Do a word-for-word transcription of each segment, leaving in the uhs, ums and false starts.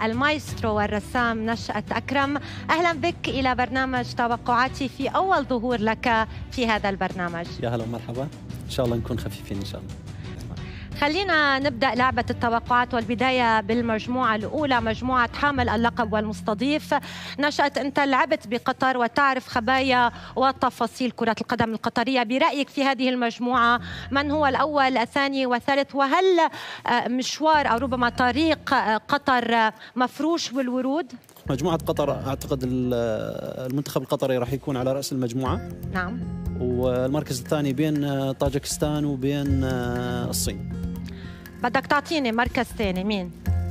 المايسترو والرسام نشأت أكرم. أهلا بك إلى برنامج توقعاتي في أول ظهور لك في هذا البرنامج. يا هلا ومرحبا، إن شاء الله نكون خفيفين إن شاء الله. خلينا نبدأ لعبة التوقعات، والبداية بالمجموعة الأولى، مجموعة حامل اللقب والمستضيف. نشأت أنت لعبت بقطر وتعرف خبايا وتفاصيل كرة القدم القطرية. برأيك في هذه المجموعة من هو الأول الثاني والثالث؟ وهل مشوار أو ربما طريق قطر مفروش بالورود؟ مجموعة قطر أعتقد المنتخب القطري راح يكون على رأس المجموعة. نعم. والمركز الثاني بين طاجكستان وبين الصين. بدك تعطيني مركز ثاني مين؟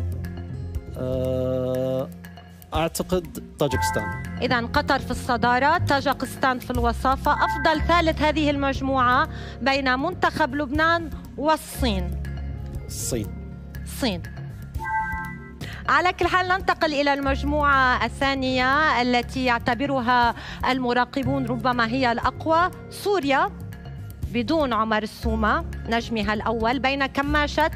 أعتقد طاجكستان. إذا قطر في الصدارة، طاجكستان في الوصافة. أفضل ثالث هذه المجموعة بين منتخب لبنان والصين. الصين. الصين. على كل حال ننتقل إلى المجموعة الثانية التي يعتبرها المراقبون ربما هي الأقوى، سوريا بدون عمر السومة نجمها الأول، بين كماشة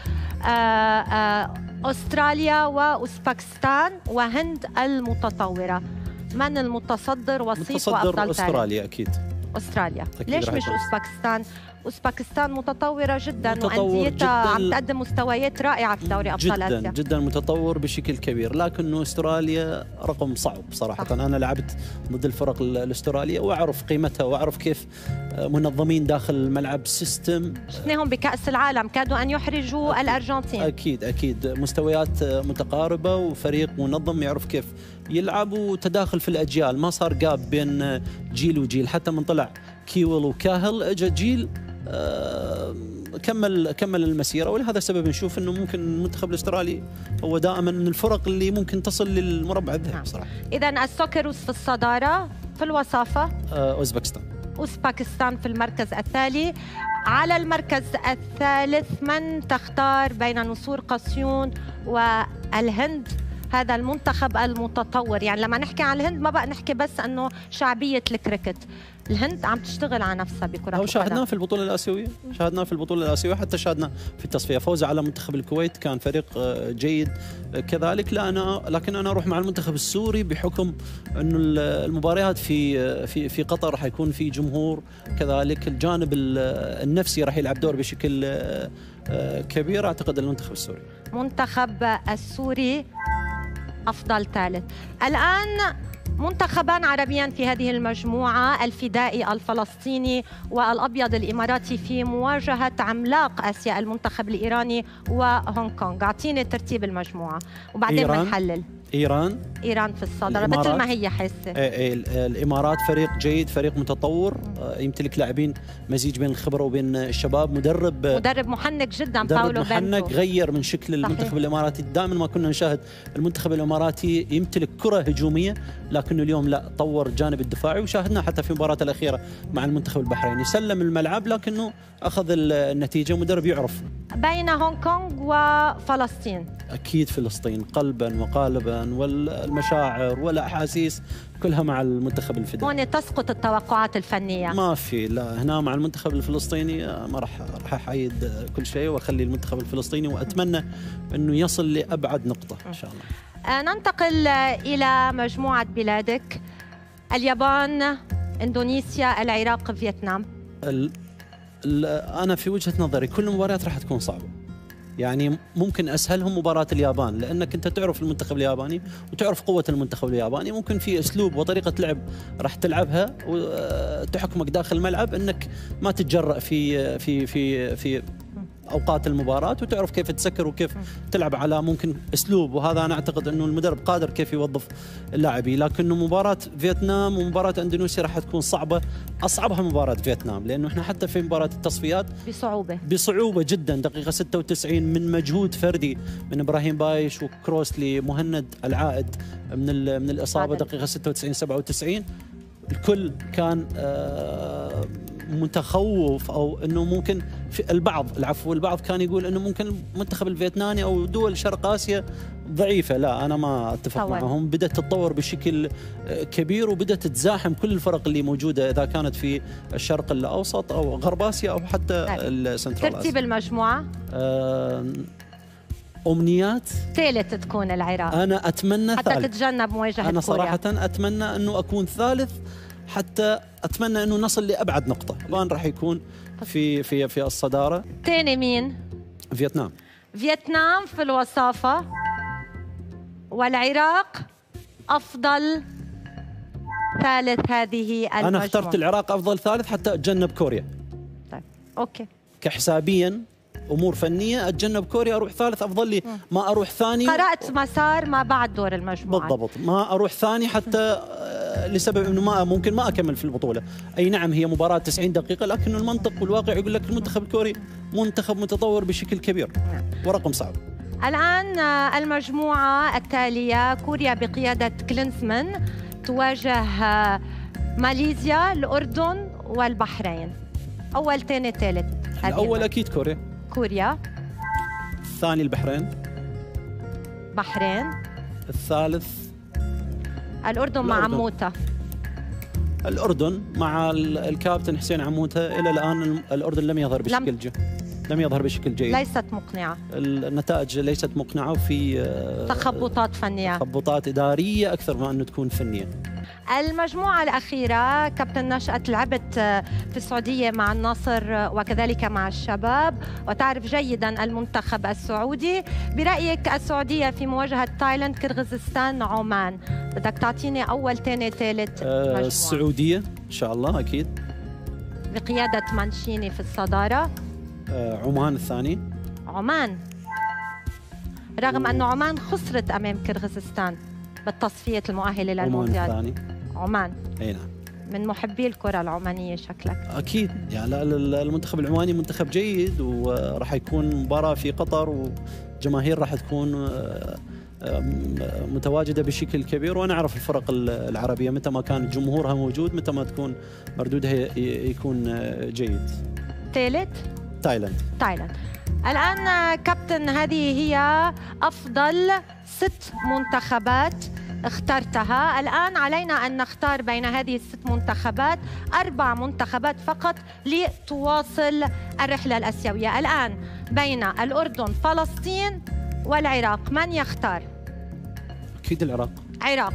أستراليا وأوزبكستان وهند المتطورة. من المتصدر وصيف وأفضل ثالث؟ أستراليا أكيد. أستراليا. ليش مش أوزبكستان؟ أوزبكستان متطورة جدا متطور وأنديتها عم تقدم مستويات رائعة في دوري أبطال آسيا. جدا جدا متطور بشكل كبير، لكنه أستراليا رقم صعب صراحة. صح. أنا لعبت ضد الفرق الأسترالية وأعرف قيمتها وأعرف كيف منظمين داخل الملعب، سيستم. شفناهم بكأس العالم كادوا أن يحرجوا أكيد. الأرجنتين. أكيد أكيد مستويات متقاربة وفريق منظم يعرف كيف يلعب، وتداخل في الأجيال، ما صار جاب بين جيل وجيل. حتى من طلع كيول وكاهل اجى جيل آه كمل كمل المسيره، ولهذا السبب نشوف انه ممكن المنتخب الاسترالي هو دائما من الفرق اللي ممكن تصل للمربع الذهبي صراحه. اذا السوكروس في الصداره، في الوصافه آه اوزبكستان. اوزبكستان في المركز التالي. على المركز الثالث من تختار بين نسور قسيون والهند؟ هذا المنتخب المتطور، يعني لما نحكي عن الهند ما بقى نحكي بس انه شعبيه الكريكت، الهند عم تشتغل على نفسها بكره القدم. شاهدناه في البطوله الاسيويه، شاهدناه في البطوله الاسيويه، حتى شاهدنا في التصفيه فوز على منتخب الكويت، كان فريق جيد كذلك. لا انا لكن انا اروح مع المنتخب السوري بحكم انه المباريات في في في قطر راح يكون في جمهور، كذلك الجانب النفسي راح يلعب دور بشكل كبير. اعتقد المنتخب السوري. منتخب السوري أفضل ثالث. الآن منتخبان عربيان في هذه المجموعة، الفدائي الفلسطيني والأبيض الإماراتي، في مواجهة عملاق آسيا المنتخب الإيراني وهونغ كونغ. أعطيني ترتيب المجموعة وبعدين بنحلل. إيران إيران في الصدارة مثل ما هي حاسة. الإمارات فريق جيد، فريق متطور، يمتلك لاعبين مزيج بين الخبرة وبين الشباب. مدرب مدرب محنك جدا، مدرب باولو محنك بنتو غير من شكل المنتخب صحيح. الإماراتي دائما ما كنا نشاهد المنتخب الإماراتي يمتلك كرة هجومية، لكنه اليوم لا، طور الجانب الدفاعي، وشاهدنا حتى في المباراة الأخيرة مع المنتخب البحريني سلم الملعب لكنه أخذ النتيجة. مدرب يعرف. بين هونغ كونغ وفلسطين، أكيد فلسطين قلبا وقالبا، والمشاعر والأحاسيس كلها مع المنتخب الفدائي. هون تسقط التوقعات الفنية، ما في، لا هنا مع المنتخب الفلسطيني ما راح راح أحيد كل شيء وأخلي المنتخب الفلسطيني، وأتمنى أنه يصل لأبعد نقطة إن شاء الله. ننتقل إلى مجموعة بلادك، اليابان، إندونيسيا، العراق، فيتنام. ال ال أنا في وجهة نظري كل المباريات راح تكون صعبة، يعني ممكن أسهلهم مباراة اليابان، لأنك أنت تعرف المنتخب الياباني وتعرف قوة المنتخب الياباني. ممكن في أسلوب وطريقة لعب راح تلعبها وتحكمك داخل الملعب أنك ما تتجرأ في في في في اوقات المباراه، وتعرف كيف تسكر وكيف تلعب على ممكن اسلوب، وهذا انا اعتقد انه المدرب قادر كيف يوظف اللاعبين. لكنه مباراه فيتنام ومباراه اندونيسيا راح تكون صعبه، اصعبها مباراه فيتنام، لانه احنا حتى في مباراه التصفيات بصعوبه بصعوبه جدا. دقيقه ستة وتسعين من مجهود فردي من ابراهيم بايش وكروس لمهند العائد من من الاصابه، دقيقه ستة وتسعين سبعة وتسعين الكل كان آه متخوف، او انه ممكن في البعض العفو البعض كان يقول انه ممكن المنتخب الفيتنامي او دول شرق اسيا ضعيفة. لا أنا ما أتفق طبعا. معهم. بدأت تتطور بشكل كبير وبدأت تزاحم كل الفرق اللي موجودة، إذا كانت في الشرق الأوسط أو غرب آسيا أو حتى السنترال آسيا. ترتيب المجموعة؟ آه امنيات ثالث تكون العراق. انا اتمنى حتى ثالث. تتجنب مواجهه انا كوريا. صراحه اتمنى انه اكون ثالث، حتى اتمنى انه نصل لابعد نقطه. اليابان راح يكون في في في الصداره. ثاني مين؟ فيتنام. فيتنام في الوصافه، والعراق افضل ثالث هذه المجموعه. انا اخترت العراق افضل ثالث حتى اتجنب كوريا. طيب اوكي. كحسابيا امور فنيه اتجنب كوريا، اروح ثالث افضل لي ما اروح ثاني. قرات مسار ما بعد دور المجموعه. بالضبط، ما اروح ثاني حتى لسبب انه ما ممكن ما اكمل في البطوله. اي نعم هي مباراه تسعين دقيقه، لكن المنطق والواقع يقول لك المنتخب الكوري منتخب متطور بشكل كبير ورقم صعب. الان المجموعه التاليه كوريا بقياده كلينزمان تواجه ماليزيا، الاردن والبحرين. اول ثاني ثالث. الاول اكيد كوريا. كوريا. الثاني البحرين. بحرين. الثالث الأردن, الأردن مع عموته. الأردن مع الكابتن حسين عموته. إلى الآن الأردن لم يظهر بشكل لم, لم يظهر بشكل جيد. ليست مقنعة. النتائج ليست مقنعة، وفي تخبطات فنية، تخبطات إدارية أكثر ما أنه تكون فنية. المجموعة الأخيرة كابتن نشأت لعبت في السعودية مع النصر وكذلك مع الشباب، وتعرف جيدا المنتخب السعودي. برأيك السعودية في مواجهة تايلاند، كرغيزستان، عمان، بدك تعطيني أول ثاني ثالث مجموعة. السعودية إن شاء الله أكيد بقيادة مانشيني في الصدارة. عمان الثاني. عمان رغم أن عمان خسرت أمام كرغيزستان بالتصفية المؤهلة للمونديال. عمان الثاني. عمان. اي نعم. من محبي الكرة العمانية شكلك. أكيد يعني المنتخب العماني منتخب جيد، وراح يكون مباراة في قطر، وجماهير راح تكون متواجدة بشكل كبير. وأنا أعرف الفرق العربية متى ما كان جمهورها موجود، متى ما تكون مردودها يكون جيد. ثالث تايلاند. تايلاند. الآن كابتن هذه هي أفضل ست منتخبات اخترتها. الآن علينا أن نختار بين هذه الست منتخبات أربع منتخبات فقط لتواصل الرحلة الآسيوية. الآن بين الأردن، فلسطين والعراق، من يختار؟ أكيد العراق. عراق.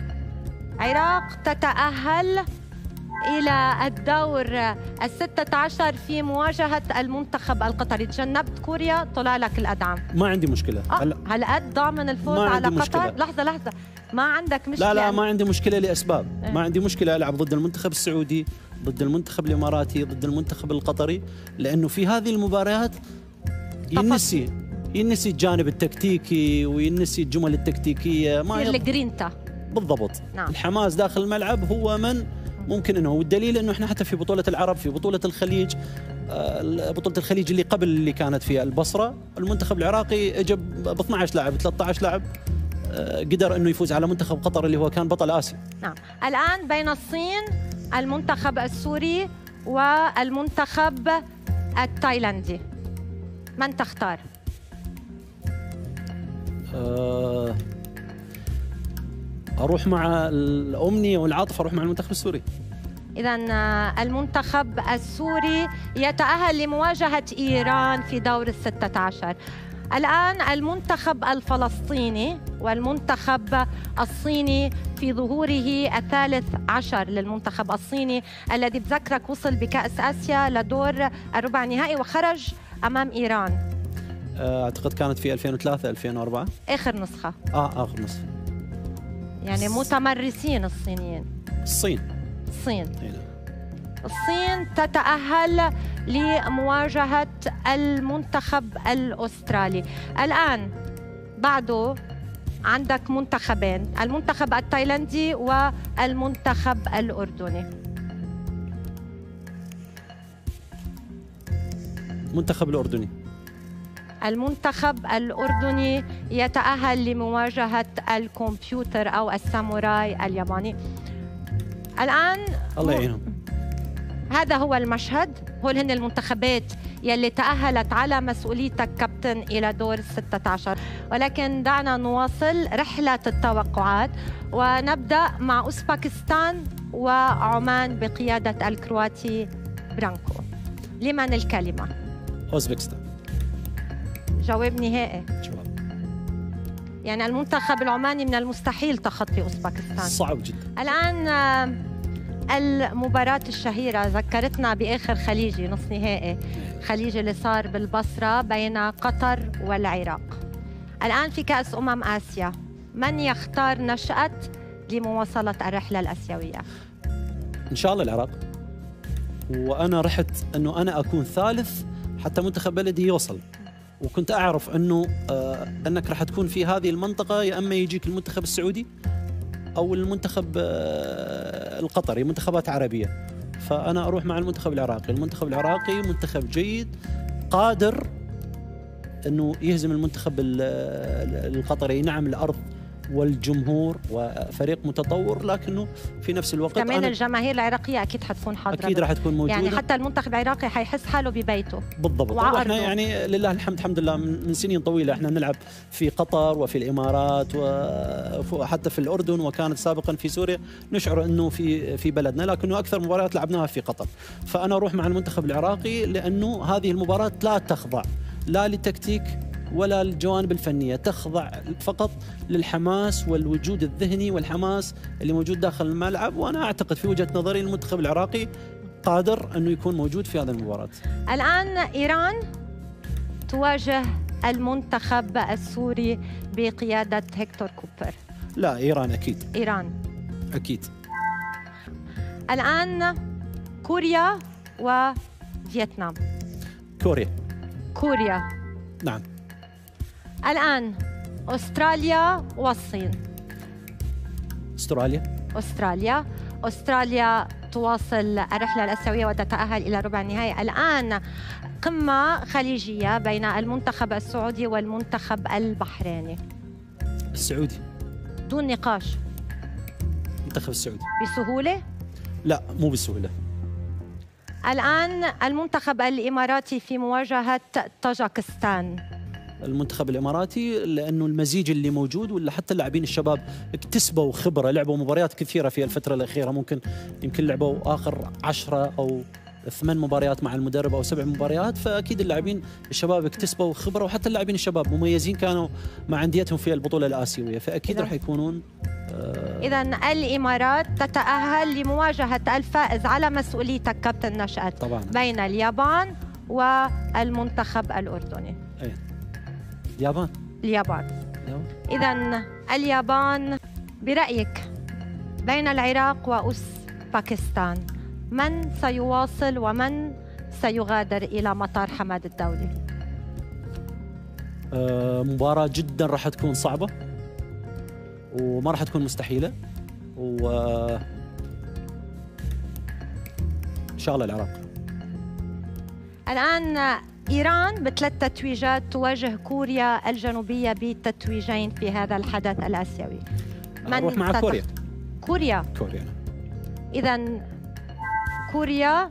عراق تتأهل إلى الدور الستة عشر في مواجهة المنتخب القطري. تجنبت كوريا، طلع لك الأدعم. ما عندي مشكلة. آه هالقد ضامن الفوز على قطر؟ مشكلة. لحظة لحظة، ما عندك مشكلة؟ لا لا ما عندي مشكلة لأسباب. اه. ما عندي مشكلة ألعب ضد المنتخب السعودي، ضد المنتخب الإماراتي، ضد المنتخب القطري، لأنه في هذه المباريات ينسي ينسي الجانب التكتيكي وينسي الجمل التكتيكية. ما يصير الجرينتا. بالضبط. نعم. الحماس داخل الملعب هو من ممكن انه، والدليل انه احنا حتى في بطوله العرب، في بطوله الخليج، بطوله الخليج اللي قبل اللي كانت في البصره، المنتخب العراقي اجى ب اثني عشر لاعب ثلاثة عشر لاعب، قدر انه يفوز على منتخب قطر اللي هو كان بطل اسيا. نعم. الان بين الصين، المنتخب السوري والمنتخب التايلاندي، من تختار؟ أه اروح مع الامنيه والعاطفه، اروح مع المنتخب السوري. إذا المنتخب السوري يتأهل لمواجهة إيران في دور الستة عشر. الآن المنتخب الفلسطيني والمنتخب الصيني في ظهوره الثالث عشر للمنتخب الصيني الذي بذكرك وصل بكأس آسيا لدور الربع النهائي وخرج أمام إيران. أعتقد كانت في ألفين وثلاثة ألفين وأربعة آخر نسخة. آه آخر نسخة. يعني متمرسين الصينيين. الصين. الصين. الصين تتأهل لمواجهة المنتخب الأسترالي. الآن بعده عندك منتخبين، المنتخب التايلاندي والمنتخب الأردني. المنتخب الأردني. المنتخب الأردني يتأهل لمواجهة الكمبيوتر أو الساموراي الياباني. الآن الله يعينهم. هذا هو المشهد، هول هن المنتخبات يلي تأهلت على مسؤوليتك كابتن إلى دور الستة عشر. ولكن دعنا نواصل رحلة التوقعات ونبدأ مع أوزبكستان وعمان بقيادة الكرواتي برانكو. لمن الكلمة؟ أوزبكستان. جواب نهائي. جواب. يعني المنتخب العماني من المستحيل تخطي أوزبكستان. صعب جدا. الآن المباراة الشهيرة ذكرتنا بآخر خليجي نصف نهائي خليجي اللي صار بالبصرة بين قطر والعراق. الآن في كأس أمم آسيا من يختار نشأة لمواصلة الرحلة الآسيوية؟ إن شاء الله العراق، وأنا رحت أنه أنا أكون ثالث حتى منتخب بلدي يوصل، وكنت أعرف أنه آه أنك راح تكون في هذه المنطقة يا أما يجيك المنتخب السعودي أو المنتخب آه القطري، منتخبات عربية. فأنا أروح مع المنتخب العراقي. المنتخب العراقي منتخب جيد قادر أنه يهزم المنتخب القطري. نعم الأرض والجمهور وفريق متطور، لكنه في نفس الوقت كمان الجماهير العراقية أكيد حتكون حاضرة، أكيد راح تكون موجودة، يعني حتى المنتخب العراقي حيحس حاله ببيته. بالضبط. واحنا يعني لله الحمد الحمد لله من سنين طويلة احنا نلعب في قطر وفي الإمارات وحتى في الأردن، وكانت سابقا في سوريا، نشعر أنه في في بلدنا، لكنه أكثر مباريات لعبناها في قطر. فأنا أروح مع المنتخب العراقي لأنه هذه المباراة لا تخضع لا للتكتيك ولا الجوانب الفنية، تخضع فقط للحماس والوجود الذهني والحماس اللي موجود داخل الملعب. وأنا أعتقد في وجهة نظري المنتخب العراقي قادر أنه يكون موجود في هذه المباراة. الآن إيران تواجه المنتخب السوري بقيادة هيكتور كوبر. لا إيران أكيد. إيران أكيد. الآن كوريا وفيتنام. كوريا. كوريا. نعم. الآن أستراليا والصين. أستراليا. أستراليا. أستراليا تواصل الرحلة الآسيوية وتتأهل إلى ربع النهائي. الآن قمة خليجية بين المنتخب السعودي والمنتخب البحريني. السعودي دون نقاش. المنتخب السعودي. بسهولة؟ لا مو بسهولة. الآن المنتخب الإماراتي في مواجهة طاجكستان. المنتخب الإماراتي لأنه المزيج اللي موجود، ولا حتى اللاعبين الشباب اكتسبوا خبرة، لعبوا مباريات كثيرة في الفترة الأخيرة، ممكن يمكن لعبوا آخر عشرة أو ثمان مباريات مع المدرب أو سبع مباريات. فأكيد اللاعبين الشباب اكتسبوا خبرة، وحتى اللاعبين الشباب مميزين كانوا مع أنديتهم في البطولة الآسيوية، فأكيد راح يكونون آه إذا الإمارات تتأهل لمواجهة الفائز على مسؤوليتك كابتن نشأت طبعا بين اليابان والمنتخب الأردني. أيه. اليابان. اليابان. إذا اليابان برأيك بين العراق وأوزبكستان من سيواصل ومن سيغادر إلى مطار حماد الدولي؟ آه مباراة جدا راح تكون صعبة وما راح تكون مستحيلة، و إن شاء الله العراق. الآن إيران بثلاث تتويجات تواجه كوريا الجنوبية بتتويجين في هذا الحدث الآسيوي. من أروح مع ستتخ... كوريا. كوريا. كوريا. إذا كوريا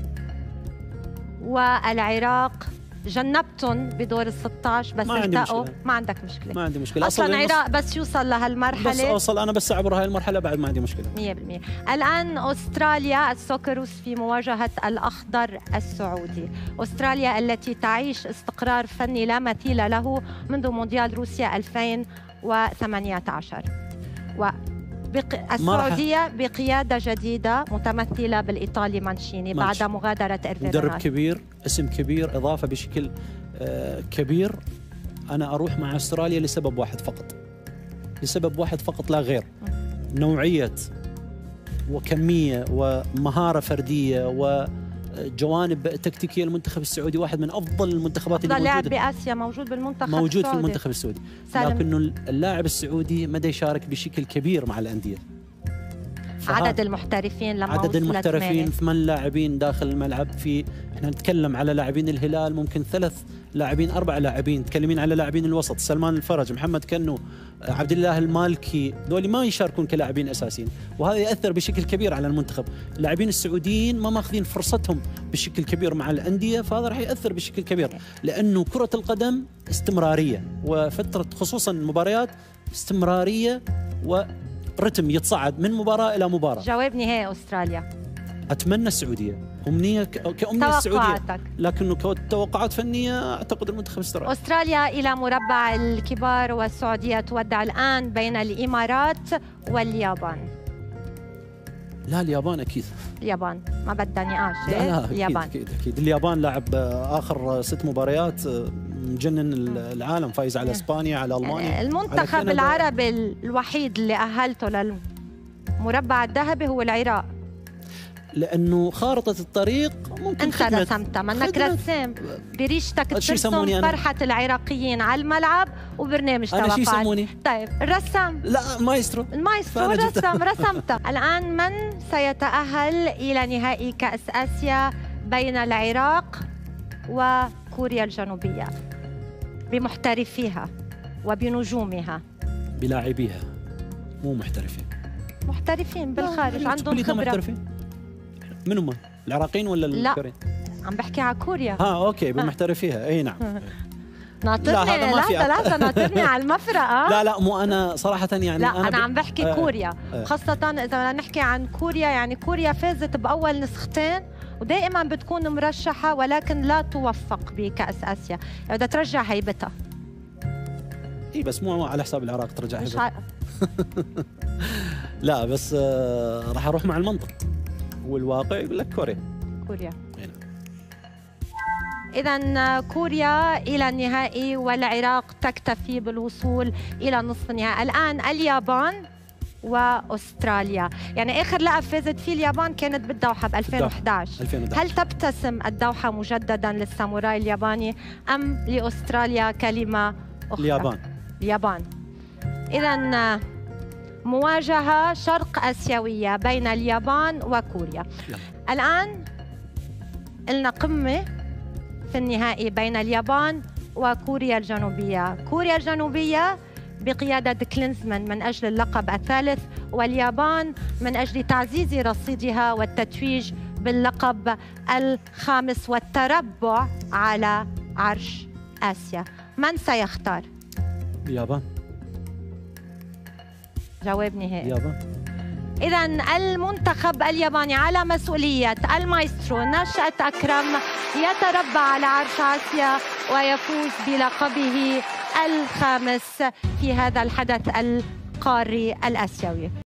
والعراق جنبتهم بدور ال ستة عشر، بس التقوا ما عندك مشكلة. ما عندي مشكلة أصلا العراق بس يوصل لهالمرحلة، بس أوصل أنا بس أعبر هاي المرحلة بعد ما عندي مشكلة مية بالمية. الآن أستراليا السوكروس في مواجهة الأخضر السعودي. أستراليا التي تعيش استقرار فني لا مثيل له منذ مونديال روسيا ألفين وثمانية عشر، و بق... السعودية بقيادة جديدة متمثلة بالإيطالي مانشيني بعد مغادرة إيرفين. مدرب كبير، اسم كبير، إضافة بشكل آه كبير. أنا أروح مع أستراليا لسبب واحد فقط، لسبب واحد فقط لا غير. نوعية وكمية ومهارة فردية وجوانب تكتيكية. المنتخب السعودي واحد من أفضل المنتخبات اللي موجودة. لاعب بآسيا موجود بالمنتخب موجود السعودي. في المنتخب السعودي، لكنه اللاعب السعودي مدى يشارك بشكل كبير مع الأندية. عدد المحترفين لما عدد المحترفين ثمان لاعبين داخل الملعب. في احنا نتكلم على لاعبين الهلال ممكن ثلاث لاعبين أربع لاعبين، تكلمين على لاعبين الوسط سلمان الفرج، محمد كنو، عبد الله المالكي، دول ما يشاركون كلاعبين اساسيين، وهذا ياثر بشكل كبير على المنتخب. اللاعبين السعوديين ما ماخذين فرصتهم بشكل كبير مع الانديه، فهذا راح ياثر بشكل كبير، لانه كره القدم استمراريه، وفتره خصوصا المباريات استمراريه ورتم يتصاعد من مباراه الى مباراه. جواب نهائي استراليا. اتمنى السعوديه، امنيه كامنيه السعوديه، توقعاتك. لكنه كتوقعات فنيه اعتقد المنتخب الاسترالي. استراليا الى مربع الكبار والسعوديه تودع الان بين الامارات واليابان. لا اليابان اكيد. اليابان ما بدها نقاش. لا لا أكيد اليابان اكيد اكيد. اليابان لاعب اخر ست مباريات مجنن العالم، فايز على اسبانيا، على المانيا، المنتخب على العربي الوحيد اللي اهلته للمربع الذهبي هو العراق، لانه خارطه الطريق ممكن انت رسمتها، منك رسام بريشتك ترسم فرحه العراقيين على الملعب وبرنامج توقعات. انا شو يسموني؟ طيب الرسام. لا مايسترو. المايسترو الرسام رسمتها. الان من سيتاهل الى نهائي كاس اسيا بين العراق وكوريا الجنوبيه بمحترفيها وبنجومها؟ بلاعبيها مو محترفين. محترفين بالخارج عندهم خبره. محترفين من هم؟ العراقيين ولا الكوريين؟ لا عم بحكي على كوريا. اه اوكي بمحترفيها اي نعم. ناطرني لحظه لحظه ناطرني على المفرقه. لا لا مو انا صراحه يعني لا انا, أنا عم بحكي آه كوريا آه خاصه اذا بدنا نحكي عن كوريا. يعني كوريا فازت باول نسختين ودائما بتكون مرشحه ولكن لا توفق بكاس اسيا، يعني بدها ترجع هيبتها. اي بس مو على حساب العراق ترجع مش هيبتها. لا بس آه راح اروح مع المنطق والواقع يقول لك كوريا. كوريا. إذا كوريا إلى النهائي والعراق تكتفي بالوصول إلى نصف النهائي. الآن اليابان وأستراليا، يعني آخر لقب فازت فيه اليابان كانت بالدوحة ب ألفين وإحدى عشر. هل تبتسم الدوحة مجددا للساموراي الياباني أم لأستراليا كلمة أخرى؟ اليابان. اليابان. إذا مواجهة شرق آسيوية بين اليابان وكوريا. يلا. الآن لنا قمة في النهائي بين اليابان وكوريا الجنوبية. كوريا الجنوبية بقيادة كلينزمان من أجل اللقب الثالث، واليابان من أجل تعزيز رصيدها والتتويج باللقب الخامس والتربع على عرش آسيا. من سيختار؟ اليابان. جواب نهائي. اليابان. إذا المنتخب الياباني على مسؤولية المايسترو نشأة أكرم يتربع على عرش آسيا ويفوز بلقبه الخامس في هذا الحدث القاري الآسيوي.